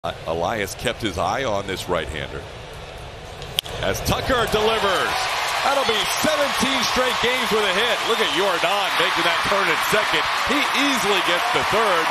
Elias kept his eye on this right-hander. As Tucker delivers. That'll be 17 straight games with a hit. Look at Jordan making that turn at second. He easily gets the third.